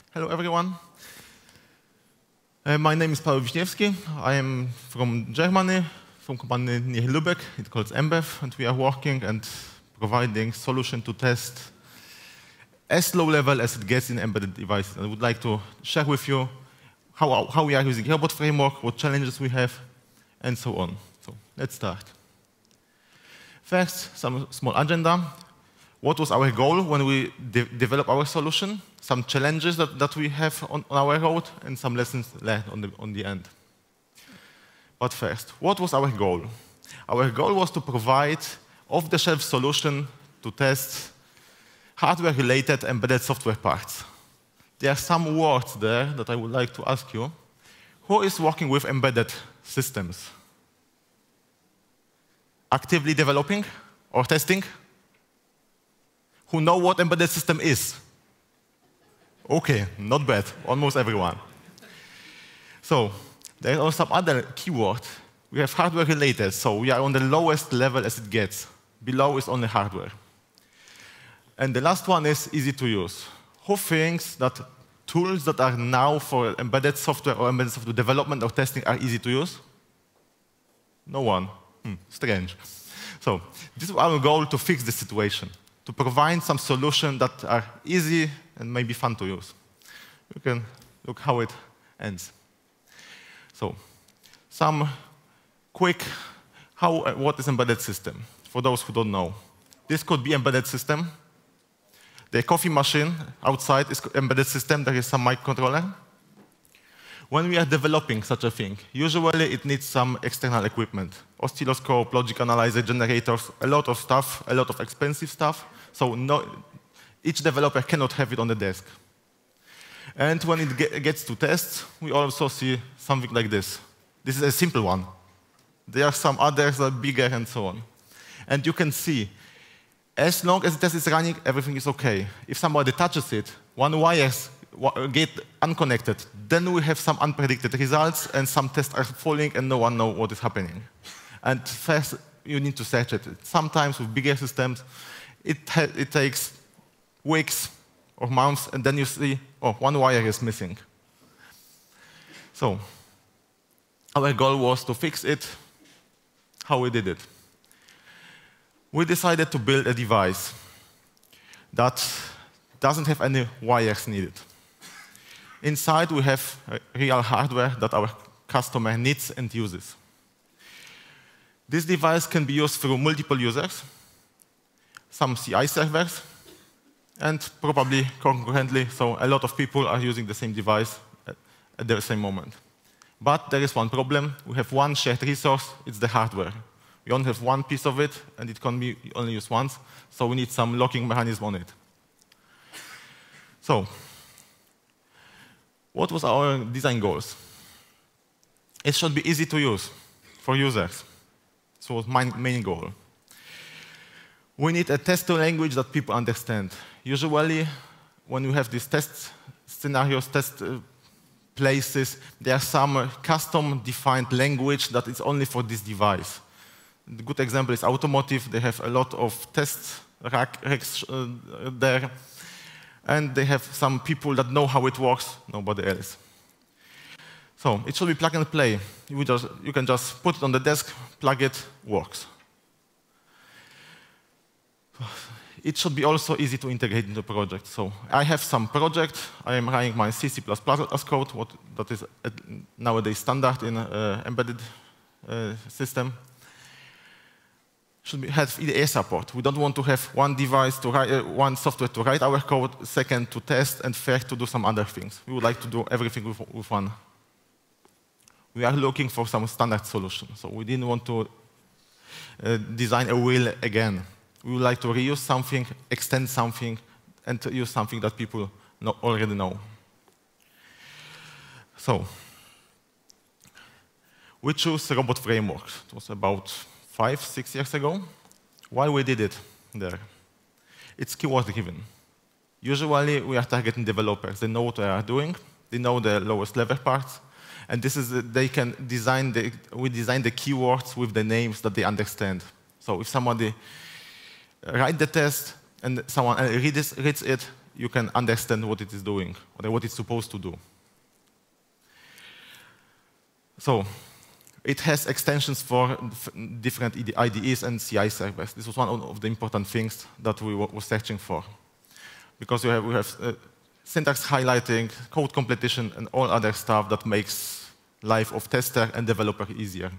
Hello, everyone. My name is Paweł Wiśniewski. I am from Germany, from a company near Lübeck. It's called embeff, and we are working and providing solution to test as low level as it gets in embedded devices. I would like to share with you how we are using robot framework, what challenges we have, and so on. So let's start. First, some small agenda. What was our goal when we developed our solution? Some challenges that we have on our road, and some lessons learned on the end. But first, what was our goal? Our goal was to provide off-the-shelf solution to test hardware-related embedded software parts. There are some words there that I would like to ask you. Who is working with embedded systems? Actively developing or testing? Who know what embedded system is? Okay, not bad, almost everyone. So, there are also some other keywords. We have hardware related, so we are on the lowest level as it gets. Below is only hardware. And the last one is easy to use. Who thinks that tools that are now for embedded software or embedded software development or testing are easy to use? No one. Strange. So, this is our goal to fix the situation, to provide some solutions that are easy and maybe fun to use. You can look how it ends. So, some quick, what is embedded system? For those who don't know. This could be embedded system. The coffee machine outside is embedded system. There is some microcontroller. When we are developing such a thing, usually it needs some external equipment. Oscilloscope, logic analyzer, generators, a lot of stuff, a lot of expensive stuff. So each developer cannot have it on the desk. And when it gets to tests, we also see something like this. This is a simple one. There are some others that are bigger and so on. And you can see, as long as the test is running, everything is okay. If somebody touches it, one wire get unconnected, then we have some unpredicted results and some tests are falling and no one knows what is happening. And first, you need to search it. Sometimes with bigger systems, it takes weeks or months, and then you see, oh, one wire is missing. So, our goal was to fix it. How we did it? We decided to build a device that doesn't have any wires needed. Inside, we have real hardware that our customer needs and uses. This device can be used through multiple users, some CI servers, and probably concurrently, so a lot of people are using the same device at the same moment. But there is one problem. We have one shared resource. It's the hardware. We only have one piece of it, and it can be only used once, so we need some locking mechanism on it. So, what was our design goals? It should be easy to use for users. So, was my main goal. We need a test language that people understand. Usually, when we have these test scenarios, test places, there are some custom-defined language that is only for this device. The good example is automotive. They have a lot of test racks there. And they have some people that know how it works, nobody else. So it should be plug and play. You can just put it on the desk, plug it, works. It should be also easy to integrate into the project. So I have some project. I am running my C++ as code, that is nowadays standard in embedded system. Should have EDA support. We don't want to have one device to write, one software to write our code, second to test, and third to do some other things. We would like to do everything with one. We are looking for some standard solution. So we didn't want to design a wheel again. We would like to reuse something, extend something, and to use something that people already know. So we chose robot framework. It was about 5-6 years ago. Why we did it there? It's keyword-driven. Usually, we are targeting developers. They know what they are doing. They know the lowest level parts. And this is we design the keywords with the names that they understand. So if somebody write the test, and someone reads it, you can understand what it is doing, or what it's supposed to do. So it has extensions for different IDEs and CI servers. This was one of the important things that we were searching for. Because we have syntax highlighting, code completion, and all other stuff that makes life of tester and developer easier.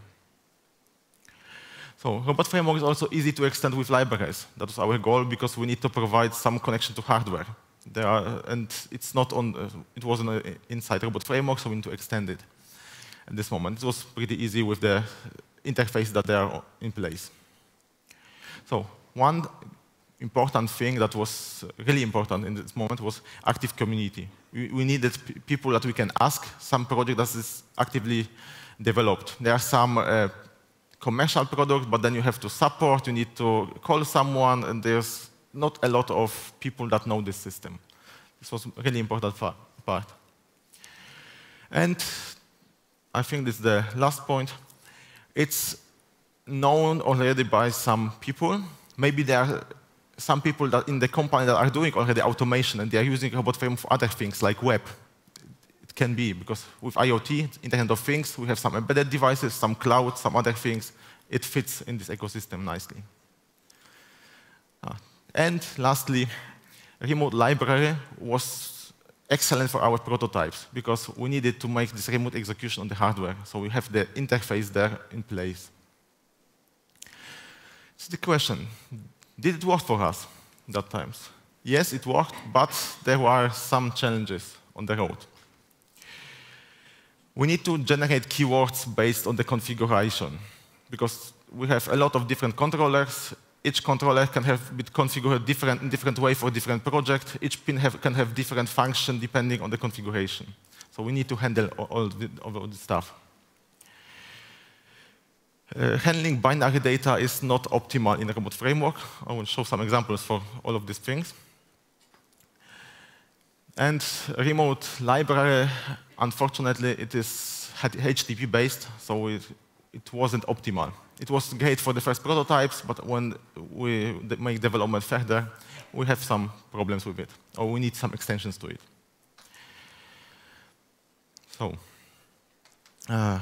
So Robot Framework is also easy to extend with libraries. That was our goal, because we need to provide some connection to hardware. And it's not on, it wasn't inside Robot Framework, so we need to extend it at this moment. It was pretty easy with the interface that they are in place. So one important thing that was really important in this moment was active community. We needed people that we can ask, some project that is actively developed. There are some commercial products, but then you have to support, you need to call someone, and there's not a lot of people that know this system. This was a really important part. And I think this is the last point. It's known already by some people. Maybe there are some people that in the company that are doing already automation, and they are using Robot Framework for other things like web. It can be, because with IoT, Internet of Things, we have some embedded devices, some cloud, some other things. It fits in this ecosystem nicely. And lastly, remote library was excellent for our prototypes, because we needed to make this remote execution on the hardware. So we have the interface there in place. It's the question, did it work for us that times? Yes, it worked, but there were some challenges on the road. We need to generate keywords based on the configuration, because we have a lot of different controllers. Each controller can be configured in different way for different projects. Each pin can have different function depending on the configuration. So we need to handle all this stuff. Handling binary data is not optimal in a Robot Framework. I will show some examples for all of these things. And remote library, unfortunately, it is HTTP based, so it wasn't optimal. It was great for the first prototypes, but when we make development further, we have some problems with it, or we need some extensions to it. So, now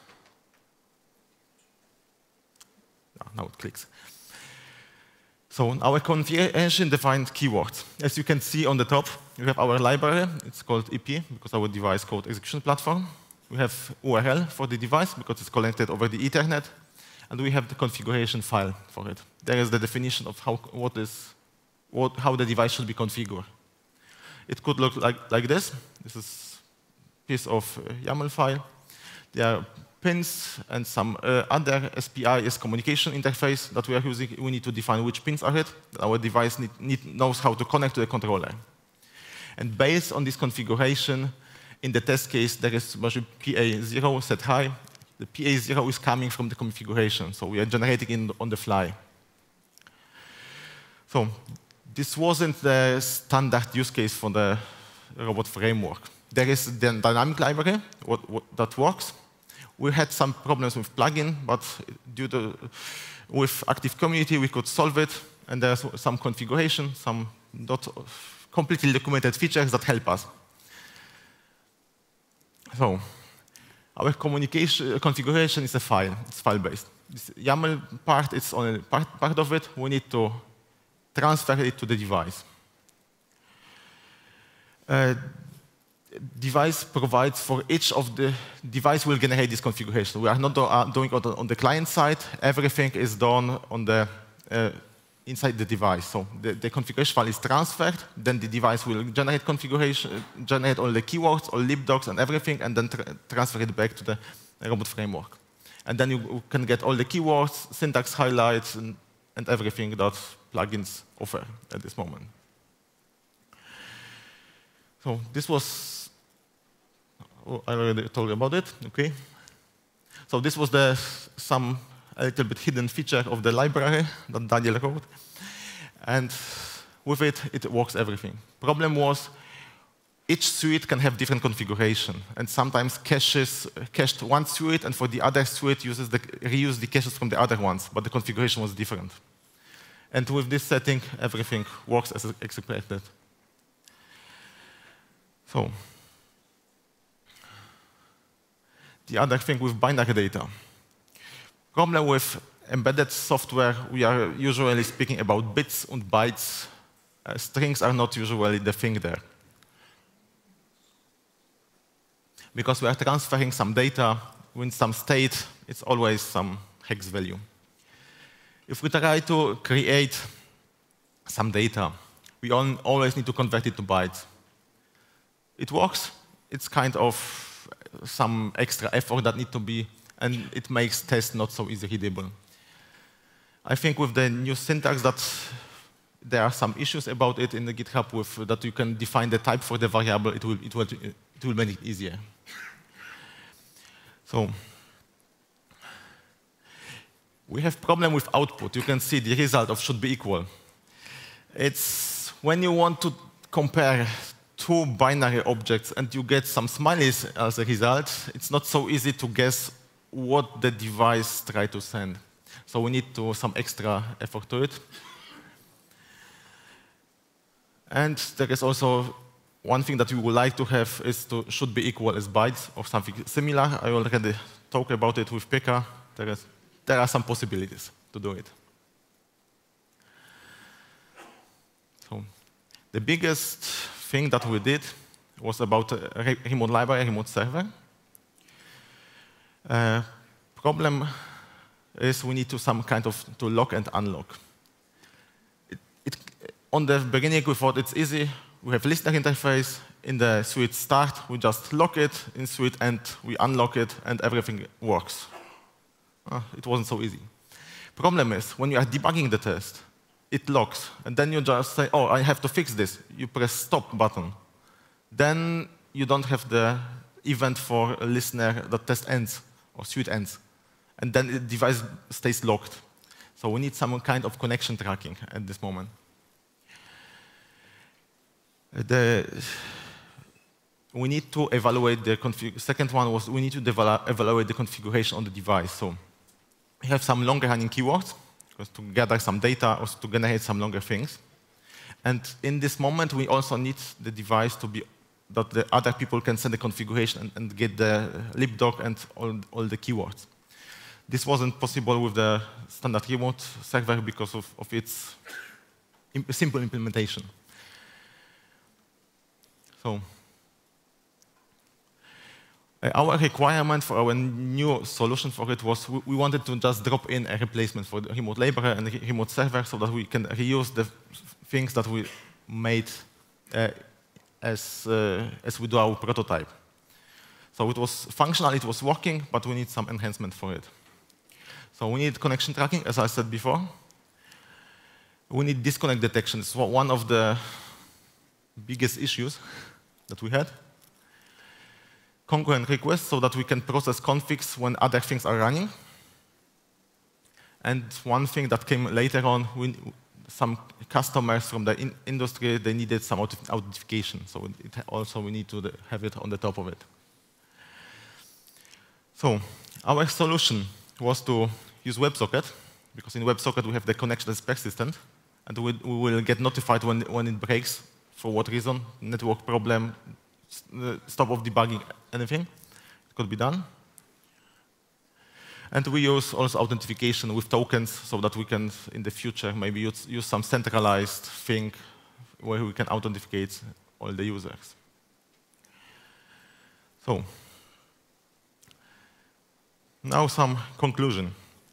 it clicks. So our configuration defined keywords. As you can see on the top, we have our library. It's called EP, because our device code execution platform. We have URL for the device, because it's connected over the Ethernet. And we have the configuration file for it. There is the definition of how the device should be configured. It could look like this. This is a piece of YAML file. There are pins and some other SPI is communication interface that we are using. We need to define which pins are it. Our device knows how to connect to the controller. And based on this configuration, in the test case, there is PA0 set high. The PA0 is coming from the configuration, so we are generating it on the fly. So this wasn't the standard use case for the Robot Framework. There is the dynamic library that works. We had some problems with plugin, but with active community, we could solve it, and there's some configuration, some not completely documented features that help us. So, our configuration is a file. It's file-based. This YAML part is only part of it. We need to transfer it to the device. Device provides for each of the device will generate this configuration. We are not doing it on the client side. Everything is done on the inside the device. So the configuration file is transferred. Then the device will generate configuration, generate all the keywords, all libdocs, and everything, and then transfer it back to the Robot Framework. And then you can get all the keywords, syntax highlights, and everything that plugins offer at this moment. So this was, I already told you about it, okay. So this was a little bit hidden feature of the library that Daniel wrote. And with it, it works everything. Problem was, each suite can have different configuration. And sometimes cached one suite, and for the other suite, reuse the caches from the other ones, but the configuration was different. And with this setting, everything works as expected. So, the other thing with binary data. Problem with embedded software, we are usually speaking about bits and bytes. Strings are not usually the thing there. Because we are transferring some data in some state, it's always some hex value. If we try to create some data, we always need to convert it to bytes. It works. It's kind of some extra effort that needs to be, and it makes tests not so easy readable. I think with the new syntax that there are some issues about it in the GitHub with that you can define the type for the variable, it will make it easier. So we have problem with output. You can see the result of should be equal. It's when you want to compare two binary objects and you get some smileys as a result, it's not so easy to guess what the device tried to send. So we need some extra effort to it. And there is also one thing that we would like to have is should be equal as bytes or something similar. I already talked about it with Pekka. There are some possibilities to do it. So the biggest thing that we did was about a remote library, remote server. Problem is we need some kind of to lock and unlock. On the beginning, we thought it's easy. We have listener interface. In the suite start, we just lock it. In suite end, we unlock it, and everything works. It wasn't so easy. Problem is, when you are debugging the test, it locks. And then you just say, oh, I have to fix this. You press stop button. Then you don't have the event for a listener that test ends or suite ends. And then the device stays locked. So we need some kind of connection tracking at this moment. We need to evaluate the configuration. Second one was we need to evaluate the configuration on the device. So we have some longer running keywords to gather some data or to generate some longer things. And in this moment, we also need the device to be that the other people can send the configuration and get the libdoc and all the keywords. This wasn't possible with the standard remote server because of its simple implementation. So our requirement for our new solution for it was we wanted to just drop in a replacement for the remote library and the remote server so that we can reuse the things that we made as we do our prototype. So it was functional, it was working, but we need some enhancement for it. So we need connection tracking, as I said before. We need disconnect detection. It's one of the biggest issues that we had. Concurrent requests, so that we can process configs when other things are running. And one thing that came later on, some customers from the industry, they needed some authentication. So we need to have it on the top of it. So our solution was to use WebSocket, because in WebSocket we have the connection that's persistent, and we will get notified when it breaks, for what reason, network problem, stop of debugging, anything. It could be done. And we use also authentication with tokens so that we can, in the future, maybe use some centralized thing where we can authenticate all the users. So now some conclusion.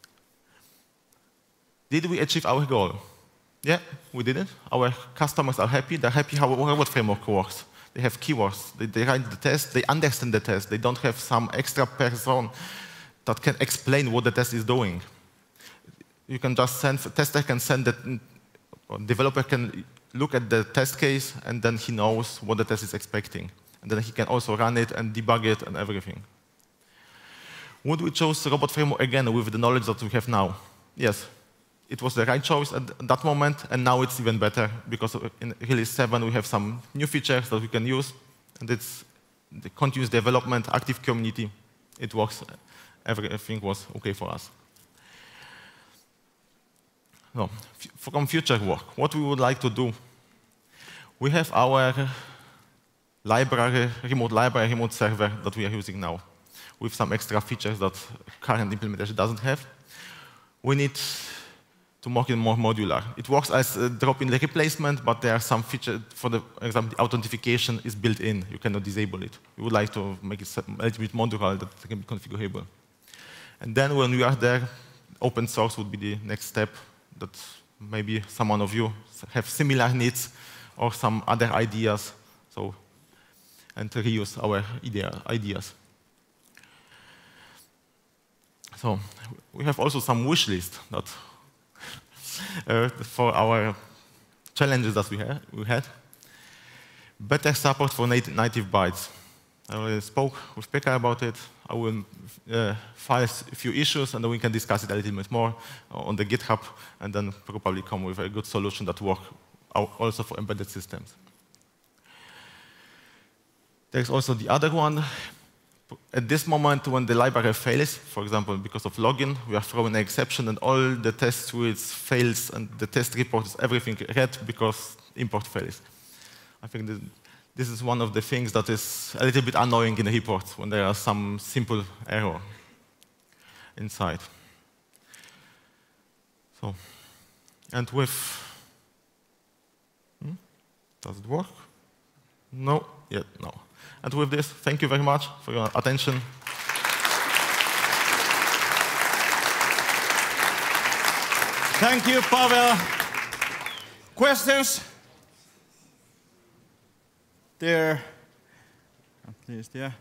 Did we achieve our goal? Yeah, we did it. Our customers are happy. They're happy how our robot framework works. They have keywords. They write the test. They understand the test. They don't have some extra person that can explain what the test is doing. You can just send, tester can send that, or developer can look at the test case, and then he knows what the test is expecting. And then he can also run it and debug it and everything. Would we choose robot framework again with the knowledge that we have now? Yes. It was the right choice at that moment, and now it's even better, because in release 7 we have some new features that we can use, and it's the continuous development, active community. It works. Everything was okay for us. No, from future work, what we would like to do, we have our library, remote server that we are using now, with some extra features that current implementation doesn't have. We need to make it more modular. It works as a drop-in replacement, but there are some features, for example, the authentication is built in. You cannot disable it. We would like to make it a little bit modular that can be configurable. And then when we are there, open source would be the next step, that maybe someone of you have similar needs or some other ideas, and reuse our ideas. So we have also some wish list that for our challenges that we had. Better support for native bytes. I already spoke with Pekka about it. I will file a few issues, and then we can discuss it a little bit more on the GitHub, and then probably come with a good solution that works also for embedded systems. There's also the other one. At this moment, when the library fails, for example, because of login, we are throwing an exception, and all the test suites fails, and the test reports everything red because import fails. I think this is one of the things that is a little bit annoying in the reports when there are some simple error inside. So, and with, does it work? No, yet no. And with this, thank you very much for your attention. Thank you, Paweł. Questions? There, at least, yeah.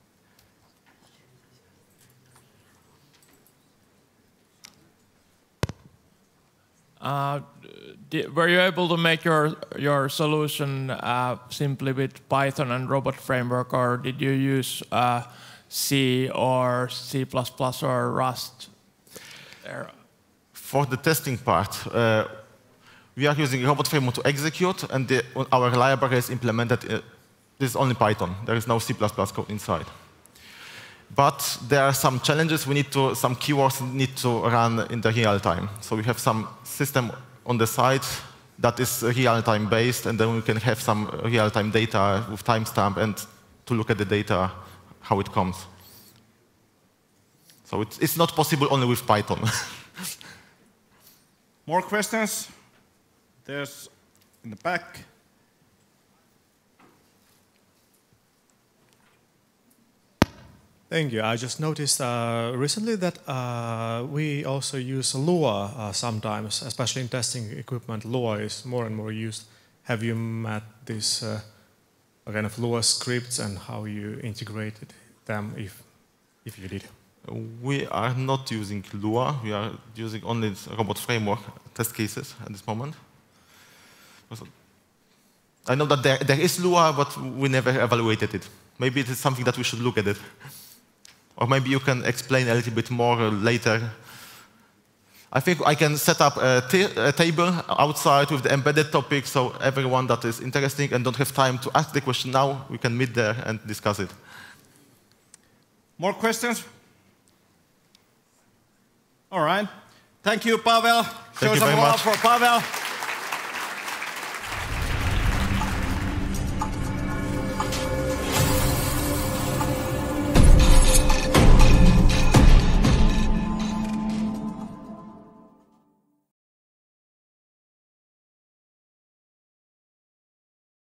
Were you able to make your solution simply with Python and robot framework, or did you use C or C++ or Rust there? For the testing part, we are using robot framework to execute, and our library is implemented. This is only Python. There is no C++ code inside. But there are some challenges. Some keywords need to run in the real time. So we have some system on the side that is real-time based, and then we can have some real-time data with timestamp and to look at the data, how it comes. So it's not possible only with Python. More questions? There's in the back. Thank you. I just noticed recently that we also use Lua sometimes, especially in testing equipment. Lua is more and more used. Have you met this kind of Lua scripts and how you integrated them, if you did? We are not using Lua. We are using only robot framework test cases at this moment. I know that there is Lua, but we never evaluated it. Maybe it is something that we should look at it. Or maybe you can explain a little bit more later. I think I can set up a table outside with the embedded topic, so everyone that is interested and don't have time to ask the question now, we can meet there and discuss it. More questions? All right. Thank you, Paweł. Thank you very much. Show some love for Paweł.